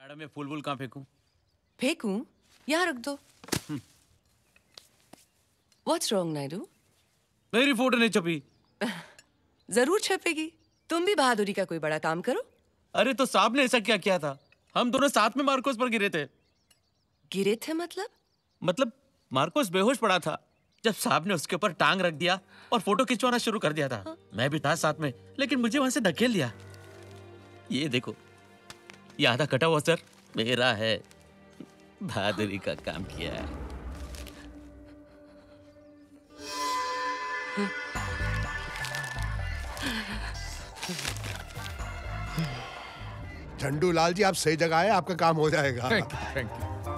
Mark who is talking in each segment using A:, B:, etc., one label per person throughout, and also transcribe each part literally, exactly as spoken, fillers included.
A: Madam मैं फूल वूल कहाँ फेंकूं?
B: फेंकूं? यहाँ रख दो। What's wrong, Naidu?
A: मेरी फोटो नहीं छपी।
B: जरूर छपेगी। तुम भी बहादुरी का कोई बड़ा काम करो।
A: अरे तो साहब ने ऐसा क्या किया था? हम दोनों साथ में मार्कोस पर गिरे थे।
B: गिरे थे मतलब?
A: मतलब मार्कोस बेहोश पड़ा था जब साहब ने उसके ऊपर टांग रख दिया और फोटो खिंचवाना शुरू कर दिया था। हाँ? मैं भी था साथ में, लेकिन मुझे वहां से धकेल दिया। ये देखो, ये आधा कटा हुआ सर मेरा है। बहादुरी का काम किया है।
C: झंडू लाल जी, आप सही जगह आए, आपका काम हो जाएगा।
D: Thank you, thank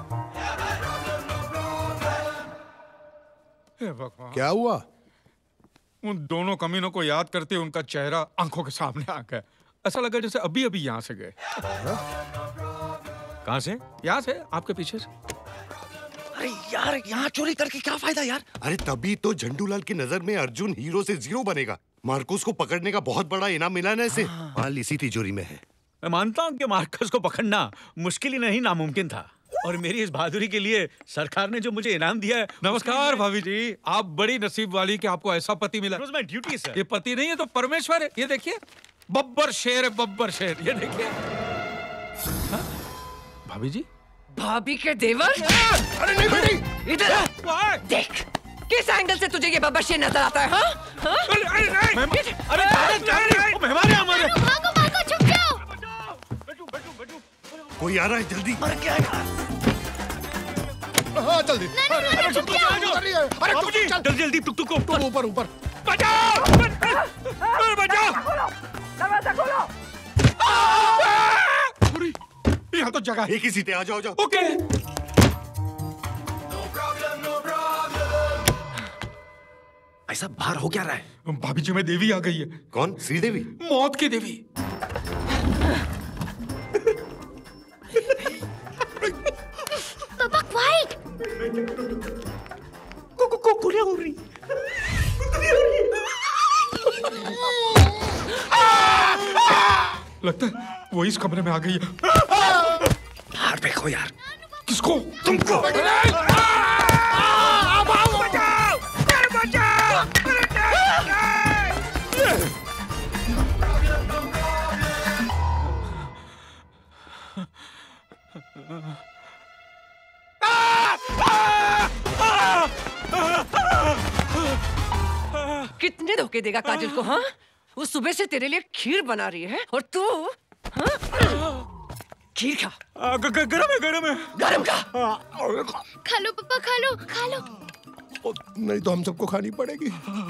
D: you. भगवान,
C: क्या हुआ?
D: उन दोनों कमीनों को याद करते उनका चेहरा आंखों के सामने आ गया। ऐसा लगा जैसे अभी अभी यहाँ से गए। कहाँ से? यहाँ से, आपके पीछे से।
E: अरे यार, यहाँ चोरी करके क्या फायदा यार?
C: अरे तभी तो झंडूलाल की नजर में अर्जुन हीरो से जीरो बनेगा। मार्कोस को पकड़ने का बहुत बड़ा इनाम मिला ना इसे। माल इसी तिजोरी में है।
F: मैं मानता हूँ कि मार्कस को पकड़ना मुश्किल ही नहीं नामुमकिन था, और मेरी इस बहादुरी के लिए सरकार ने जो मुझे इनाम दिया है।
D: नमस्कार भाभी जी, आप बड़ी नसीब वाली कि आपको ऐसा पति मिला।
F: It was my duty, sir.
D: ये पति नहीं है तो परमेश्वर है। ये देखिए, बब्बर शेर है, बब्बर शेर। ये देखिए। हाँ? भाभी जी,
B: भाभी के देवर?
C: अरे नहीं बेटी,
B: इधर देख, किस एंगल से तुझे ये बब्बर शेर नजर आता है? हाँ? हाँ?
D: अरे अरे नहीं, अरे अरे मेहमान है हमारे।
G: भागो भागो, छुप जाओ।
C: कोई आ रहा है, जल्दी।
E: मर गया यार।
C: हाँ जल्दी।
G: अरे छुप जाओ।
C: अरे तू चल
F: जल्दी जल्दी टुक टुक को
C: ऊपर ऊपर।
F: बचाओ, बचाओ।
B: दरवाजा खोलो।
D: यहाँ तो जगह है।
C: एक ही सीट है, आ जाओ, जाओ।
D: ओके।
E: ऐसा बाहर हो क्या रहा है?
D: भाभी जी में देवी आ गई है।
C: कौन? श्रीदेवी?
D: मौत की देवी।
G: पापा क्वाइट।
E: को को को कुड़िया हो रही।
D: लगता है वो इस कमरे में आ गई है।
E: बाहर देखो यार।
D: किसको?
E: तुमको।
B: कितने धोखे देगा काजल को? हाँ, वो सुबह से तेरे लिए खीर बना रही है और तू हाँ? खीर खा।
F: गरम है, गरम है।
B: गरम खा।
G: खा लो पापा, खा लो, खा लो।
C: नहीं तो हम सबको खानी पड़ेगी।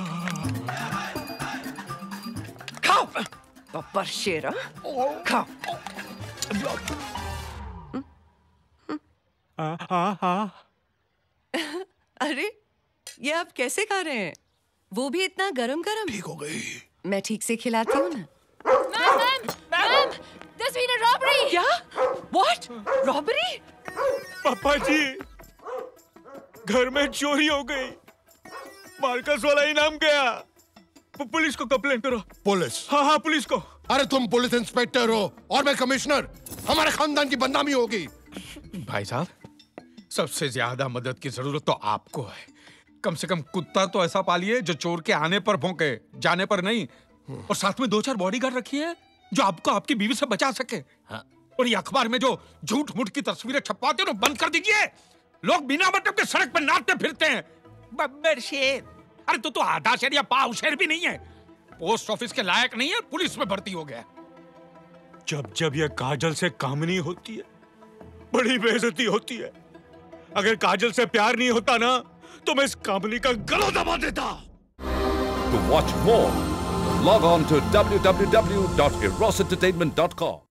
B: खाओ बब्बर शेर। हाँ? खाओ। अरे ये आप कैसे खा रहे हैं? वो भी इतना गरम गरम?
C: ठीक हो गई।
B: मैं ठीक से खिलाती हूँ ना।
G: Ma'am ma'am ma'am, there's been a robbery.
B: क्या? What? Robbery?
F: पापा जी, घर में चोरी हो गई। मार्कस वाला इनाम गया। पुलिस को कंप्लेन करो।
C: पुलिस?
F: हाँ हाँ पुलिस को।
C: अरे तुम पुलिस इंस्पेक्टर हो और मैं कमिश्नर। हमारे खानदान की बदनामी होगी।
D: भाई साहब, सबसे ज्यादा मदद की जरूरत तो आपको है। कम से कम कुत्ता तो ऐसा पालिए जो चोर के आने पर भौंके, जाने पर नहीं। और साथ में दो चार बॉडीगार्ड रखिए जो आपको आपकी बीवी से बचा सके। हाँ। और ये अखबार में जो झूठ मूठ की तस्वीरें छपवाते हो बंद कर दीजिए। लोग बिना मतलब के सड़क पर नाचते फिरते हैं। बब्बर शेर। अरे तो तो आधा शेर या पाव शेर भी नहीं है। पोस्ट ऑफिस के लायक नहीं है, पुलिस में भर्ती हो गया।
F: जब जब ये काजल से कामनी होती है, बड़ी बेइज्जती होती है। अगर काजल से प्यार नहीं होता ना, तो मैं इस कामनी का गला दबा देता।
H: To watch more, log on to w w w dot eros entertainment dot com.